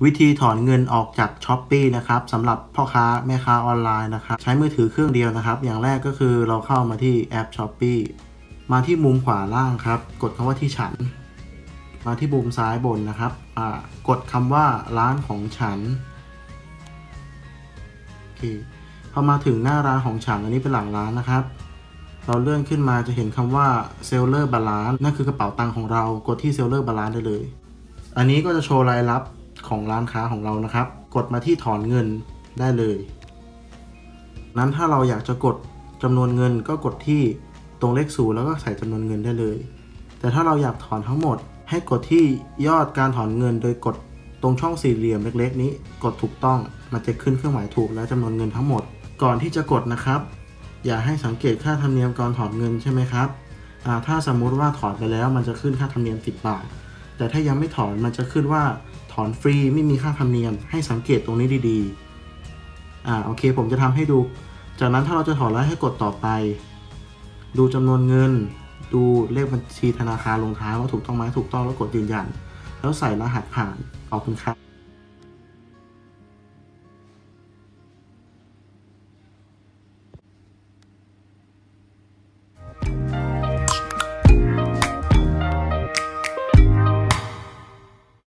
วิธีถอนเงินออกจาก Shopee นะครับสำหรับพ่อค้าแม่ค้าออนไลน์นะครับใช้มือถือเครื่องเดียวนะครับอย่างแรกก็คือเราเข้ามาที่แอป Shopee มาที่มุมขวาล่างครับกดคำว่าที่ฉันมาที่มุมซ้ายบนนะครับกดคำว่าร้านของฉันโอเคพอมาถึงหน้าร้านของฉันอันนี้เป็นหลังร้านนะครับเราเลื่อนขึ้นมาจะเห็นคำว่า Seller Balance นั่นคือกระเป๋าตังค์ของเรากดที่ Seller Balance ได้เลยอันนี้ก็จะโชว์รายรับของร้านค้าของเรานะครับกดมาที่ถอนเงินได้เลยนั้นถ้าเราอยากจะกดจำนวนเงินก็กดที่ตรงเลข0แล้วก็ใส่จำนวนเงินได้เลยแต่ถ้าเราอยากถอนทั้งหมดให้กดที่ยอดการถอนเงินโดยกดตรงช่องสี่เหลี่ยมเล็กๆนี้กดถูกต้องมันจะขึ้นเครื่องหมายถูกและจำนวนเงินทั้งหมดก่อนที่จะกดนะครับอย่าให้สังเกตค่าธรรมเนียมก่อนถอนเงินใช่ไหมครับถ้าสมมุติว่าถอนไปแล้วมันจะขึ้นค่าธรรมเนียม10 บาทแต่ถ้ายังไม่ถอนมันจะขึ้นว่าถอนฟรีไม่มีค่าธรรมเนียมให้สังเกตตรงนี้ดีๆโอเคผมจะทำให้ดูจากนั้นถ้าเราจะถอนแล้วให้กดต่อไปดูจำนวนเงินดูเลขบัญชีธนาคารลงท้ายว่าถูกต้องไหมถูกต้องแล้วกดยืนยันแล้วใส่รหัสผ่านขอบคุณครับ